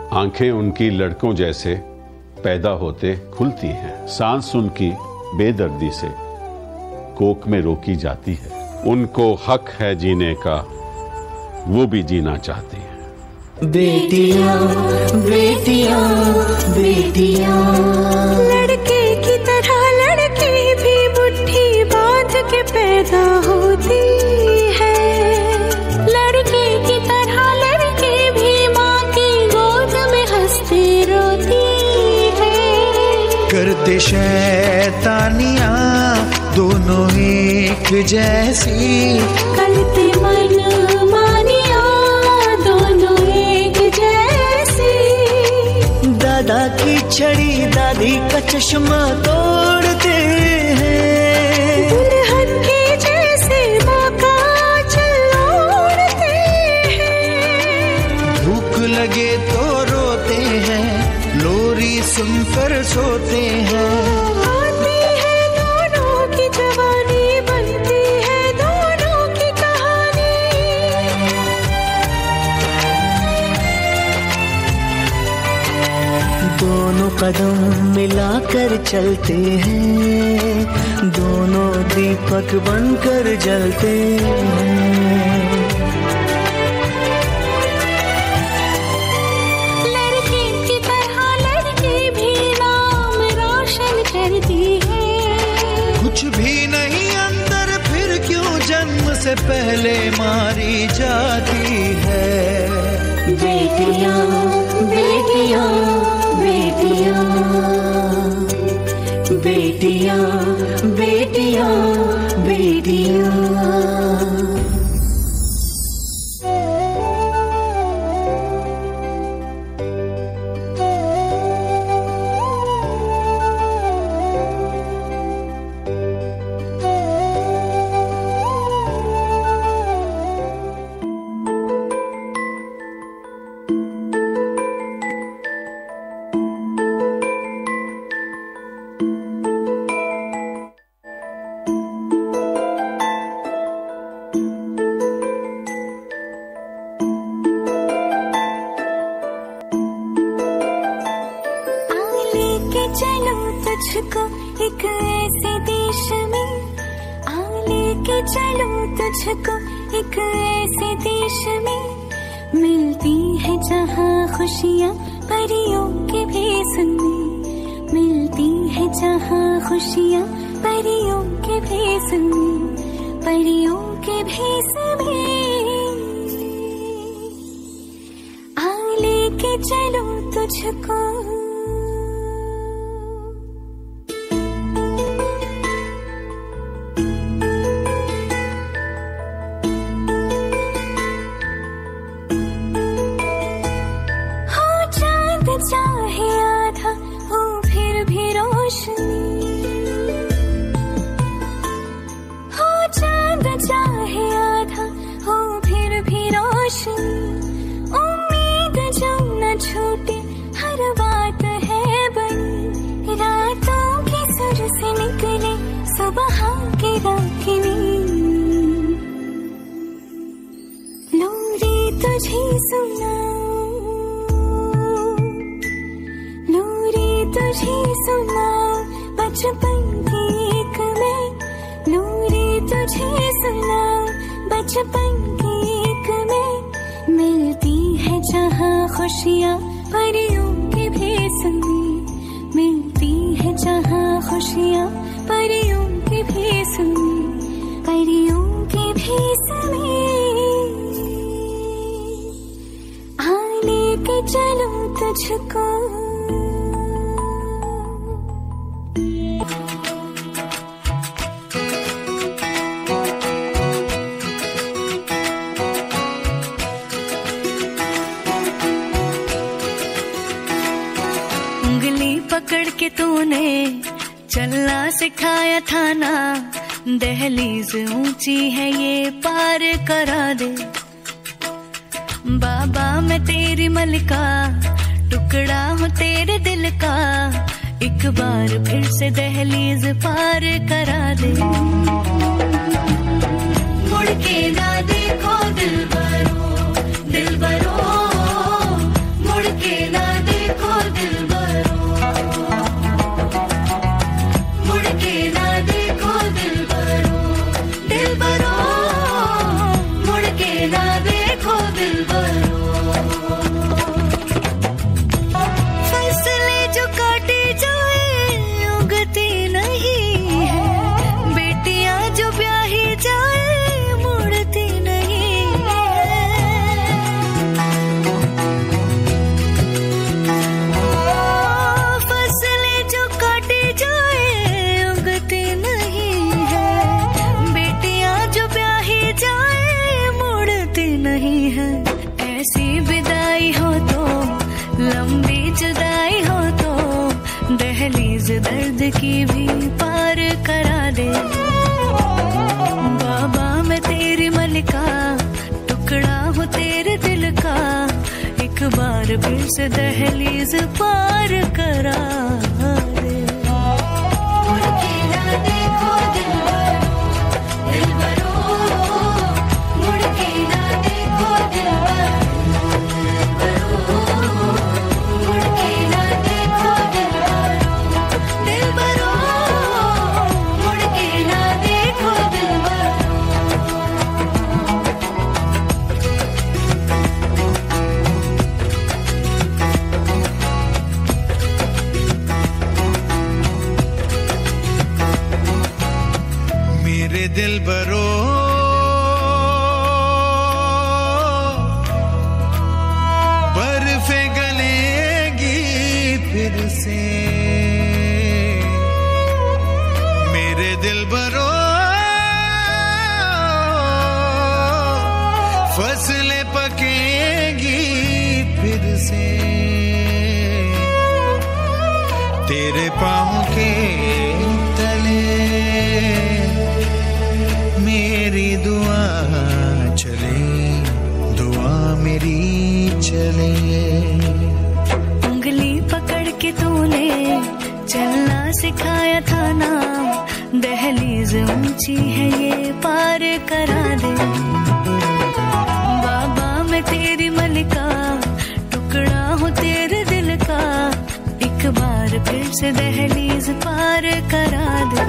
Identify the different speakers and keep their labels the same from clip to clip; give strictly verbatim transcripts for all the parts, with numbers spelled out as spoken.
Speaker 1: आंखें उनकी लड़कों जैसे पैदा होते खुलती हैं, सांस उनकी बेदर्दी से कोख में रोकी जाती है। उनको हक है जीने का, वो भी जीना चाहती है।
Speaker 2: बेटियां बेटियां बेटियां, लड़के की तरह लड़की भी मुट्ठी बांध के पैदा होती है। लड़के की तरह लड़की भी माँ की गोद में हंसती रोती है।
Speaker 3: करते शैतानियाँ दोनों एक जैसी,
Speaker 2: करते मन मानिया दोनों एक जैसी।
Speaker 3: दादा की छड़ी दादी का चश्मा तोड़ते हैं,
Speaker 2: दुल्हन के जैसे माँ का आंचल ओढ़ते हैं।
Speaker 3: भूख लगे तो रोते हैं, लोरी सुनकर सोते हैं।
Speaker 2: आती है दोनों की जवानी, बनती है दोनों की कहानी।
Speaker 3: दोनों कदम मिलाकर चलते हैं, दोनों दीपक बनकर जलते हैं।
Speaker 2: लड़की की तरह लड़की भी नाम रोशन करती है।
Speaker 3: कुछ भी नहीं अंदर, फिर क्यों जन्म से पहले मारी जाती है।
Speaker 2: बेटियां बेटियां बेटियां बेटियां बेटियां बेटियां। चलो तुझको एक ऐसे देश में, आ लेके चलो तुझको एक ऐसे देश में। मिलती है जहाँ खुशियाँ परियों के भेष में, मिलती है जहाँ खुशियाँ परियों के भेष में, परियों के भेष में। आ लेके चलो तुझको। चाहे आधा हो फिर भी रोशनी, हो चांद चाहे आधा हो फिर भी रोशनी। उम्मीद जो न छूटे हर बात है बनी, रातों की सुर से निकले सुबह की राखनी। लोरी तुझे सुना, तुझे सुनाऊं बचपन की एक मैं, लोरी तुझे सुनाऊं बचपन की एक मैं। मिलती है जहाँ खुशियाँ परियों के भेष में, मिलती है जहाँ खुशियाँ परियों के भेष में, परियों के भेष में। आ लेके चलो तुझको।
Speaker 4: पकड़ के तूने चलना सिखाया था ना, दहलीज ऊंची है ये पार करा दे। बाबा मैं तेरी मलिका, टुकड़ा हूँ तेरे दिल का, एक बार फिर से दहलीज पार करा दे। मुड़ के ना देखो दिल बरो, दिल बरो, मुड़ के ना देखो दिलबरो, मुड़ के ना देखो दिलबरो, दिलबरो, मुड़ के ना देखो दिलबरो। फसलें जो काटी जाए उगती नहीं है, बेटियां जो ब्याही जाए मुड़ती नहीं है। फसलें जो काटी जाए उगती नहीं है, बेटियां जो ब्याही जाए मुड़ती नहीं है। ऐसी विदाई हो तो लंबी जुदाई हो तो दहलीज दर्द की भी पार करा दे। बाबा मैं तेरी मलिका, टुकड़ा हूँ तेरे दिल का, एक बार फिर से दहलीज पार करा दे। मुड़ के ना देखो दिलबरो, दिलबरो, मुड़ के ना देखो दिलबरो, मुड़ के ना देखो दिलबरो, दिलबरो, मुड़ के ना देखो दिलबरो।
Speaker 3: मेरे दिलबरो, बर्फे गलेगी फिर से, मेरे दिलबरो, फसलें पकेगी फिर से, तेरे पाँव के तले मेरी दुआ चले, दुआ मेरी चले।
Speaker 4: उंगली पकड़ के तूने चलना सिखाया था ना, दहलीज ऊंची है ये पार करा दे। बाबा मैं तेरी मलिका, टुकड़ा हूँ तेरे दिल का, एक बार फिर से दहलीज पार करा दे।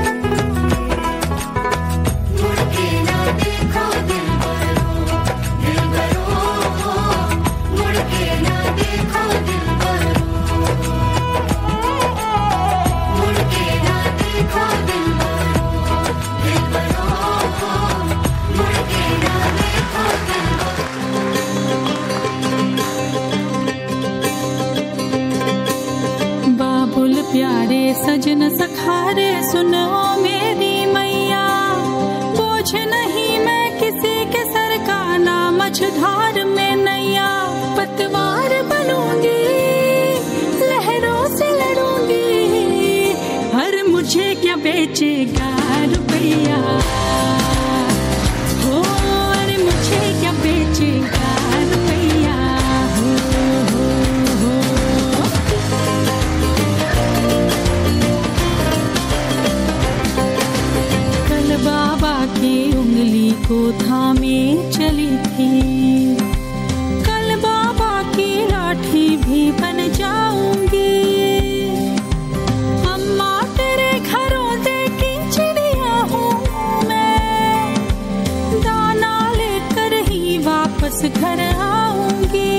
Speaker 4: मुड़ के ना देखो दिलबरो, दिलबरो, मुड़ के ना देखो दिलबरो, मुड़ के ना देखो दिलबरो, दिलबरो, मुड़ के ना देखो दिलबरो।
Speaker 5: बाबुल प्यारे सजन सखारे सुनो मेरी मैया, बोझ नहीं मैं किसी के सर का, ना मझधार में नैया। पतवार बनूंगी लहरों से लड़ूंगी, हर मुझे क्या बेचेगा रुपया, हो अरे मुझे क्या बेचेगा रुपया, हो हो हो। कल बाबा की उंगली को थामे चली थी, कल बाबा की लाठी भी बन जाऊंगी। अम्मा तेरे घरों देखी चिड़िया हूँ मैं, दाना लेकर ही वापस घर आऊंगी।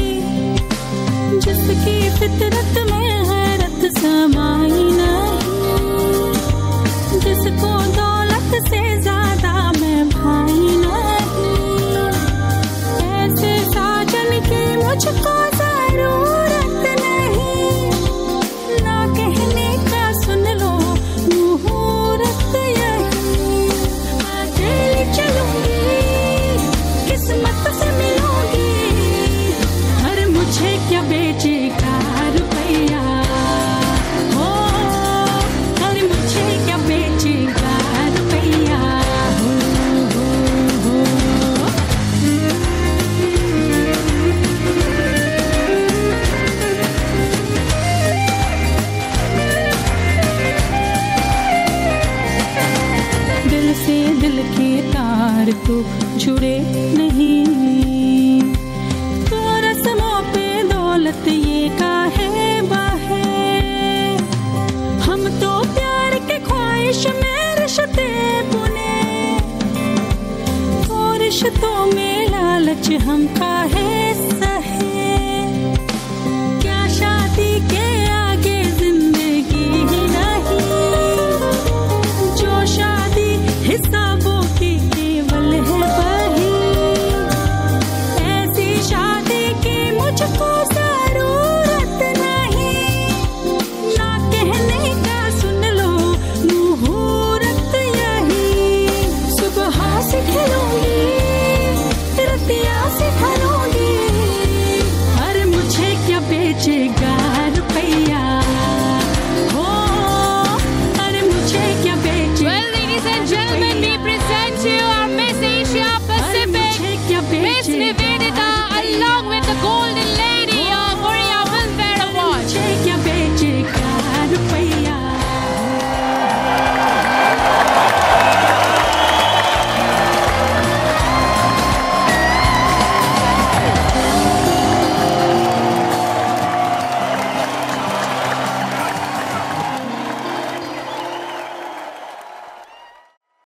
Speaker 5: जिसकी फितरत में हैरत समाई नहीं, जिसको दौलत से ज्यादा मैं भाई नहीं, ऐसे साजन की मुझको जरूरत नहीं। ना कहने का सुन लो मुहूर्त यही, अकेली चलूंगी किस्मत से मिलूंगी, हर मुझे क्या बेचेगा रुपया, हो हर मुझे क्या बेचेगा रुपया, हो हो हो। दिल से दिल के तार तो जुड़े नहीं, तो रस्मों पे दौलत ये काहे बहे। हम तो प्यार के ख्वाहिश में रिश्ते बुने, और रिश्तों में लालच हम काहे सहे। क्या शादी के आगे जिंदगी ही नहीं, जो शादी हिसाबों की केवल है वही। ऐसी शादी की मुझको जरूरत नहीं, ना कहने का सुन लो मुहूर्त यही। सुबह से खिलूंगी, रतिया से खलूंगी, अरे मुझे क्या बेचेगी